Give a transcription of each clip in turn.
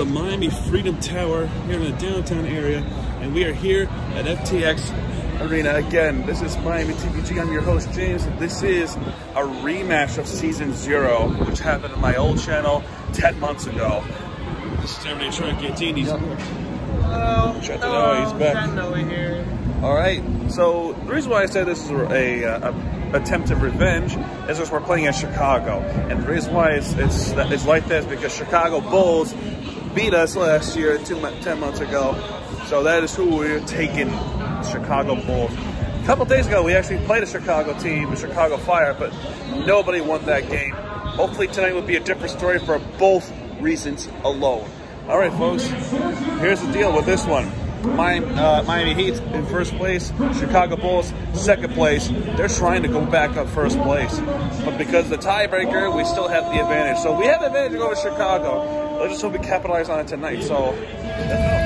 the Miami Freedom Tower here in the downtown area, and we are here at FTX Arena again. This is Miami TPG. I'm your host, James. This is a rematch of Season 0, which happened on my old channel 10 months ago. This is Terminator Shark 18. He's hello. He's back. Over here. All right. So the reason why I said this is a attempt of revenge is because we're playing in Chicago, and the reason why it's like this because Chicago Bulls beat us last year 10 months ago. So that is who we're taking, Chicago Bulls. A couple days ago, we actually played a Chicago team, the Chicago Fire, but nobody won that game. Hopefully tonight will be a different story for both reasons alone. All right, folks, here's the deal with this one. Miami Heat in first place, Chicago Bulls second place. They're trying to go back up first place, but because of the tiebreaker, we still have the advantage. So we have the advantage over Chicago. Let's just hope we capitalize on it tonight. So let's go.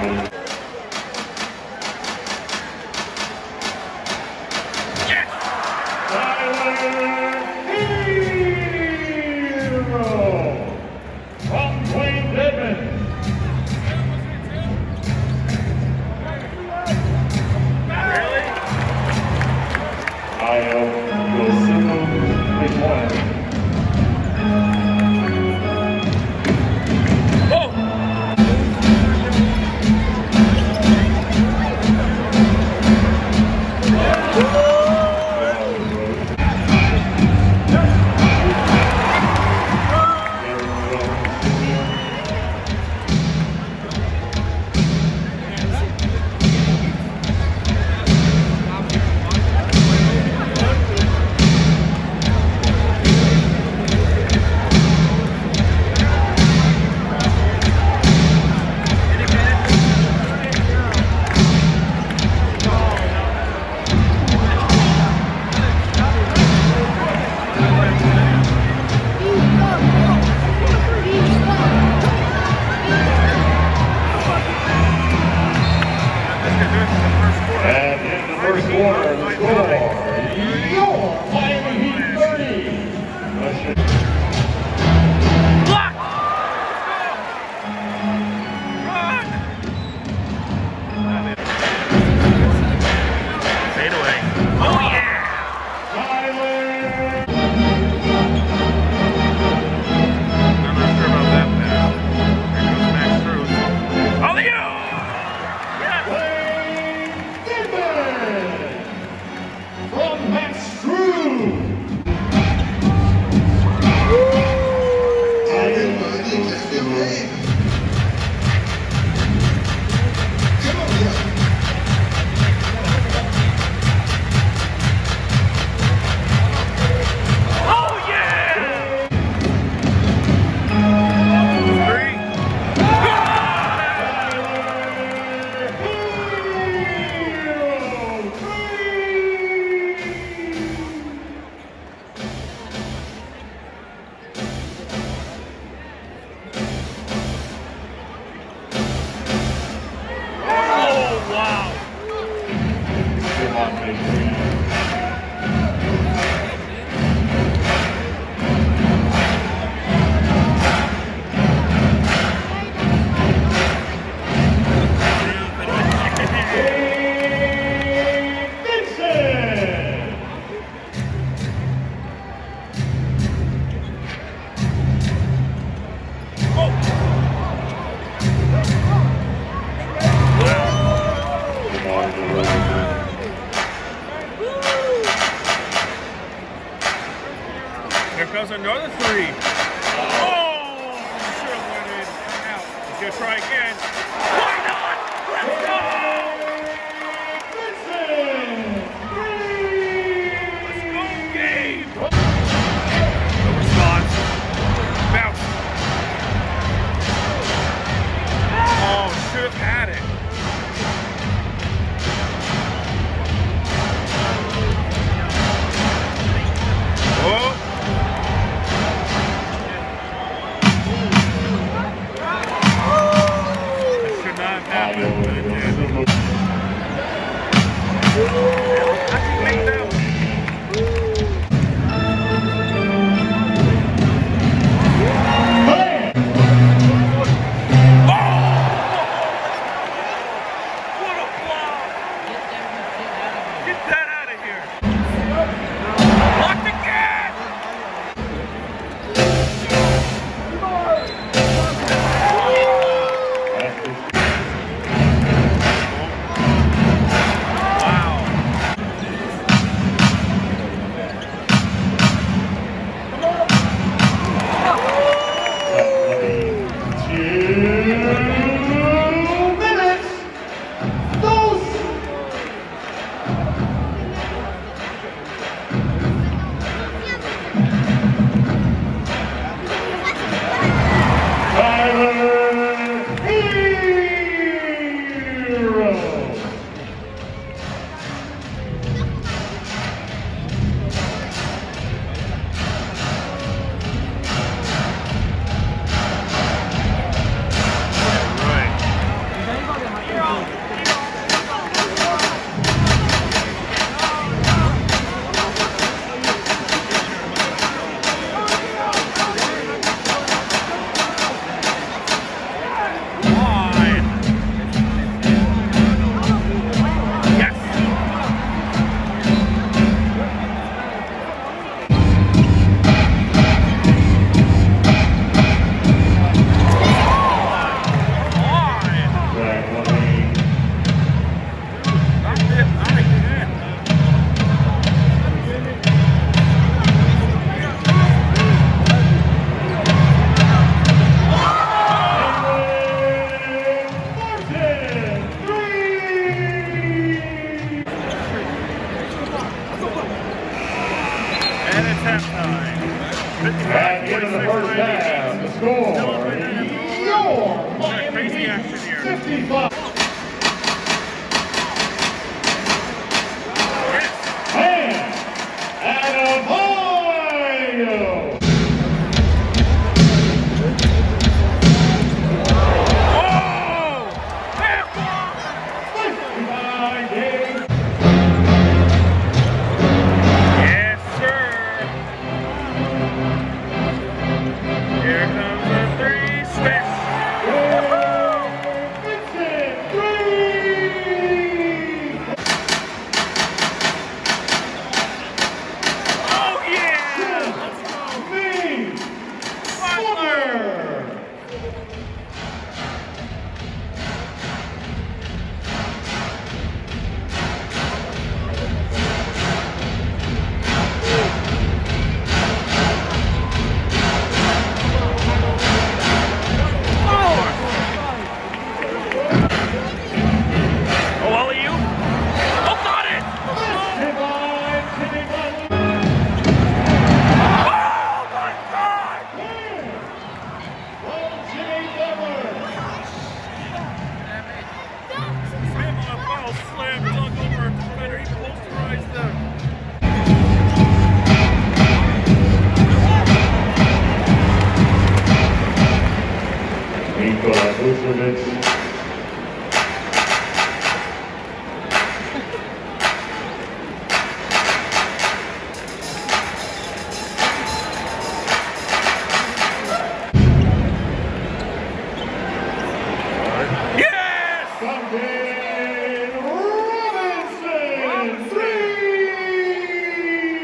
Here comes another three. Oh! Should have went in and out. He's going to try again. Why not? Let's go! Let's go, Gabe! No response. Bounce. Oh, should have had it. Oh! score, your Crazy action here. 55. Yes. And Adebayo. Oh! Handball! 59 games. Yes, sir. Here comes the three. Smith. Vincent, three. Oh, yeah! Let's go. Me. Butler. Oh, alley-oop. Oh, got it! Oh, my God! Ball slam dunk over a defender. He posterized them. Nikola Vucevic. Yes! Duncan Robinson, three.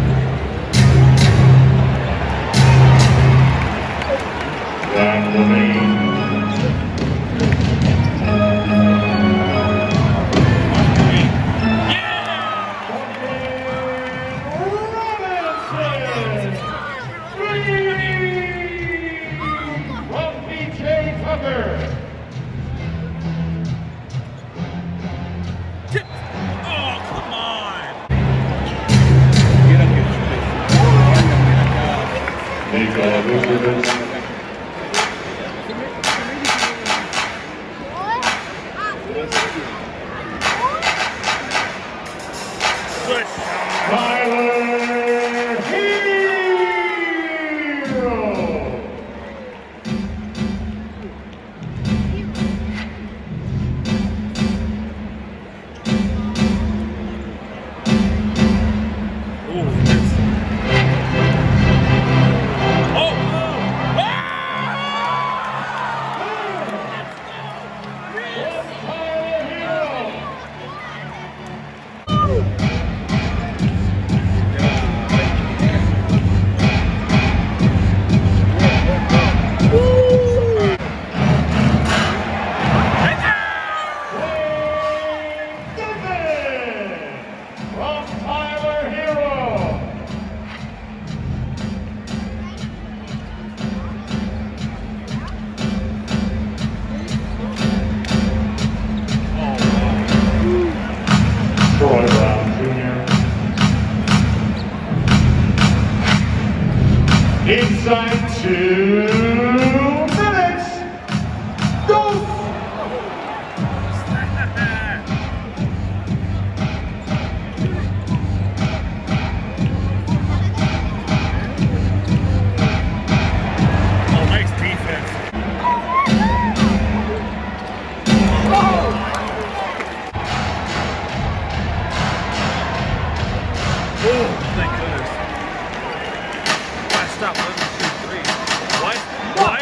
Dan Levine. Robinson, three. From PJ Tucker. Oh, come on! Nikola Vucevic. Good shot. Tyler Hero. Tyler Hero. From Tyler Hero. Troy Brown Jr. Inside 2 minutes. Go! Oh, nice defense. Oh, thank goodness. I stopped letting him shoot three. What? What?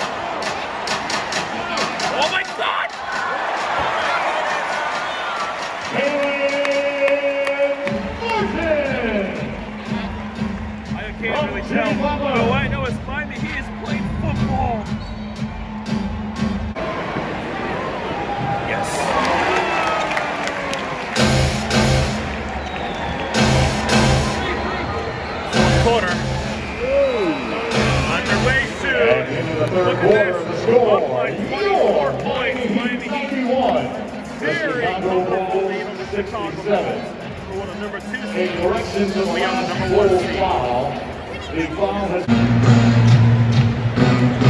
Oh my God! Caleb Martin. I can't really tell. But what I know is finally he is playing football. Yes. Fourth quarter. Underway soon. And into the third Look at quarter, this. the score, Up by 24 points. Miami Heat. 71. The Very Chicago comfortable Bulls, lead over the Chicago 67. Bulls. For one of number 2 A seed. correction to the We are last the number 1 full seed. foul. The foul has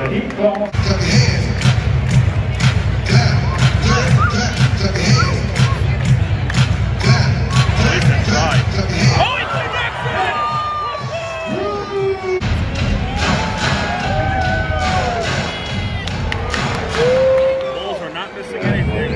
the Heat ball. Clap your hands. Clap, clap, clap, clap your hands. Clap, clap, clap, clap your hands. Oh, he connects it! Bulls are not missing anything.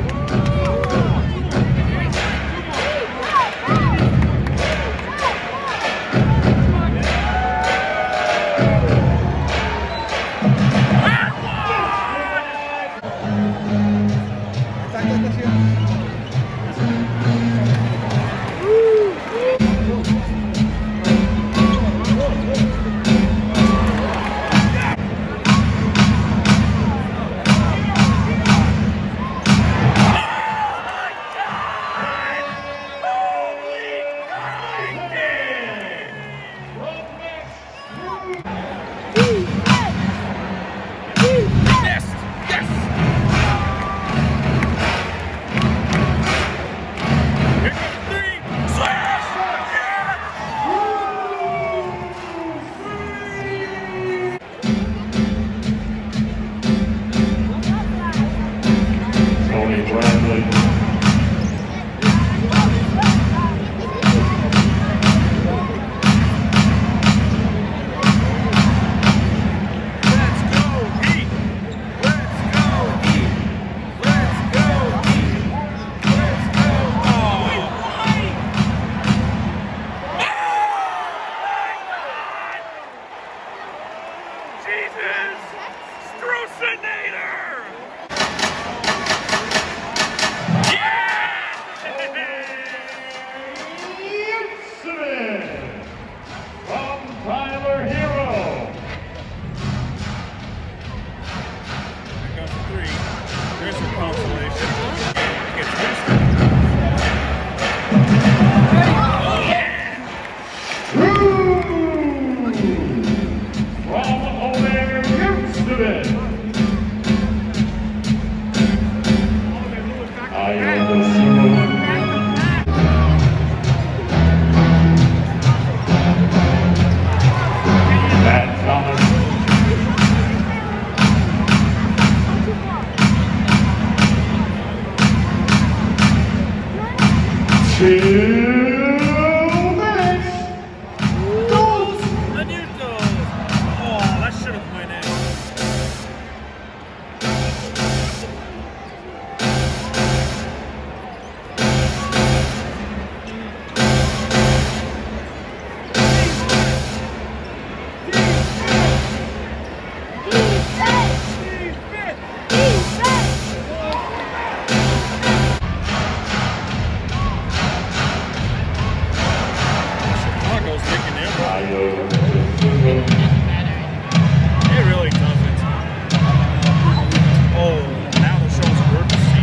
Tony Bradley. Let's go, Heat! Let's go, Heat! Let's go, Heat! Let's go! Oh! Jesus! Strusinator! Incident from Tyler Hero. There goes the three. There's your consolation. Gets Houston. From Omer Houston. I am the zero. Matt Thomas. Lanuto! Oh, that should have went in. Chicago's making it. It really doesn't. Oh, now the show's urgency.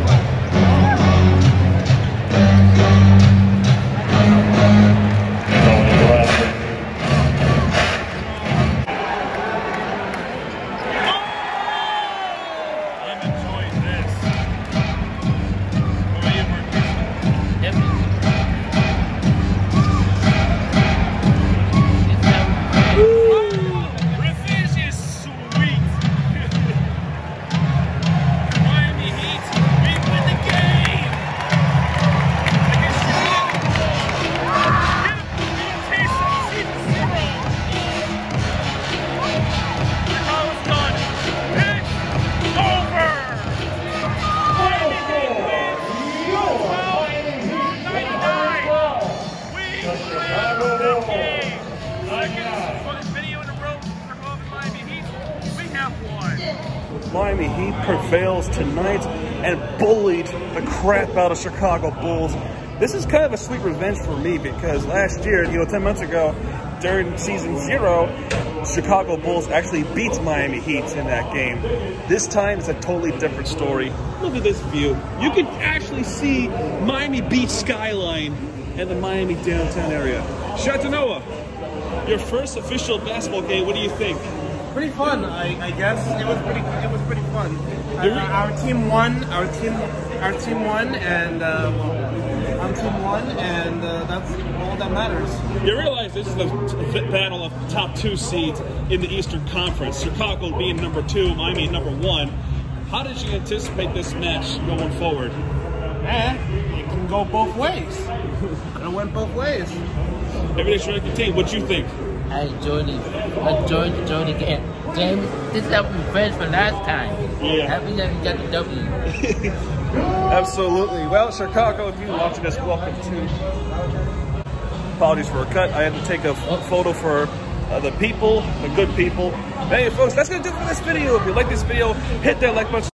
I'm enjoying this. What about you, Marcus? Revenge is sweet. Miami Heat, we win the game. Against Chicago. Taste of season 0. Chicago's done. It's over. Miami Heat wins. 12-99. We win the game. Second video in a row for home Miami Heat. We have won. Miami Heat prevails tonight and bullied the crap out of Chicago Bulls. This is kind of a sweet revenge for me because last year, 10 months ago, during season 0, Chicago Bulls actually beat Miami Heat in that game. This time, it's a totally different story. Look at this view. You can actually see Miami Beach skyline and the Miami downtown area. Shatanoa, your first official basketball game, what do you think? Pretty fun, I guess. It was pretty fun. Our team won. Our team won, and that's all that matters. You realize this is the battle of the top 2 seeds in the Eastern Conference. Chicago being number 2, Miami number 1. How did you anticipate this match going forward? It can go both ways. It went both ways. Everything's ready to continue. What you think? I enjoyed it. I enjoyed the game. James, this is our revenge for last time. Yeah. Happy that we got the W. Absolutely. Well, Chicago, if you're watching this, welcome to. Apologies for a cut. I had to take a photo for the people, the good people. Hey, folks, that's going to do it for this video. If you like this video, hit that like button.